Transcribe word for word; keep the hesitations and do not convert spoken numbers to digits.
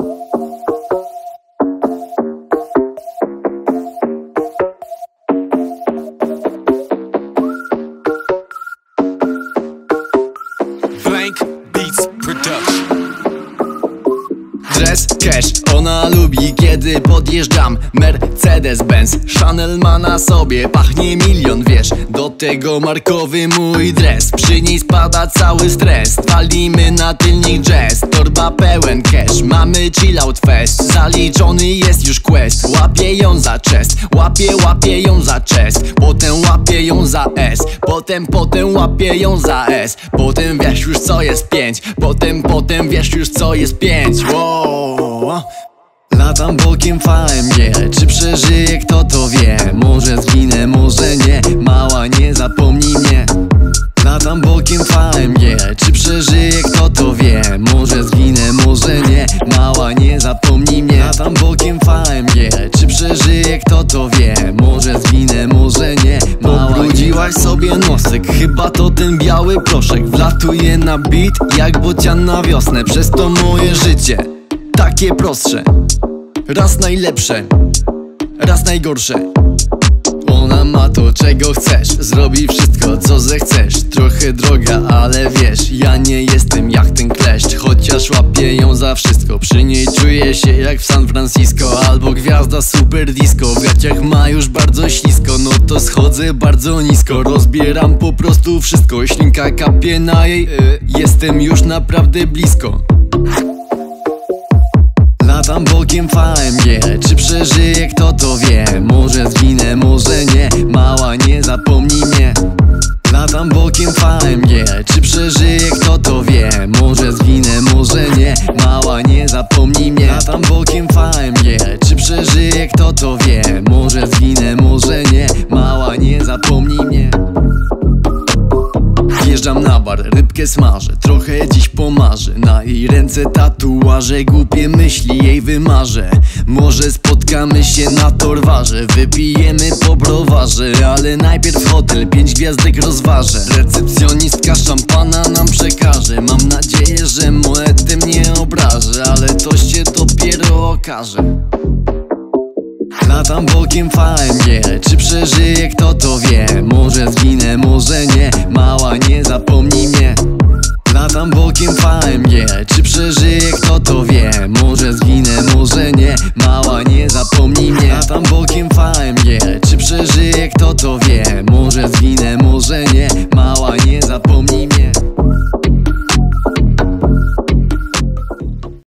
Dress, cash, ona lubi kiedy podjeżdżam Mercedes-Benz, Chanel ma na sobie, pachnie milion, wiesz. Do tego markowy mój dres, przy niej spada cały stres. Walimy na tylnik jazz, torba pełen cash. Mamy chillout fest, zaliczony jest już quest. Łapię ją za chest, łapię, łapię ją za chest. Potem łapię ją za S, potem, potem łapię ją za S. Potem wiesz już co jest pięć, potem, potem wiesz już co jest pięć. Wow. Latam bokiem w A M G, czy przeżyję, kto to wie. Może zginę, może nie, mała nie zapomnij mnie. Latam bokiem w A M G, czy przeżyję, kto to wie. Może zginę, może nie, mała nie zapomnij mnie. Latam bokiem w A M G, czy przeżyję, kto to wie. Może zginę, może nie, mała. Pobrudziłaś sobie nosek, chyba to ten biały proszek. Wlatuje na beat jak bocian na wiosnę. Przez to moje życie takie prostsze, raz najlepsze, raz najgorsze. Ona ma to, czego chcesz, zrobi wszystko, co zechcesz. Trochę droga, ale wiesz, ja nie jestem jak ten kleszcz. Chociaż łapię ją za wszystko, przy niej czuję się jak w San Francisco. Albo gwiazda super disco, w gaciach ma już bardzo ślisko. No to schodzę bardzo nisko, rozbieram po prostu wszystko. Ślinka kapie na jej, yy, jestem już naprawdę blisko. Latam bokiem w A M G, czy przeżyję, kto to wie. Może zginę, może nie, mała nie zapomnij mnie. Latam bokiem w A M G, czy przeżyję, kto to wie. Może zginę, może nie, mała nie zapomnij mnie. Latam bokiem w A M G, czy przeżyję, kto to wie. Może zginę, może nie, mała nie zapomnij mnie. Wjeżdżam na bar, rybkę smażę, trochę dziś pomarzę. Na jej ręce tatuaże, głupie myśli jej wymarzę. Może spotkamy się na Torwarze, wypijemy po browarze. Ale najpierw hotel, pięć gwiazdek rozważę. Recepcjonistka szampana nam przekaże. Mam nadzieję, że monety mnie obrażę, ale to się dopiero okaże. Latam bokiem w A M G, czy przeżyję, kto to wie. Może zginę, może nie, mała nie zapomnij mnie. Latam bokiem w A M G, czy przeżyję, kto to wie.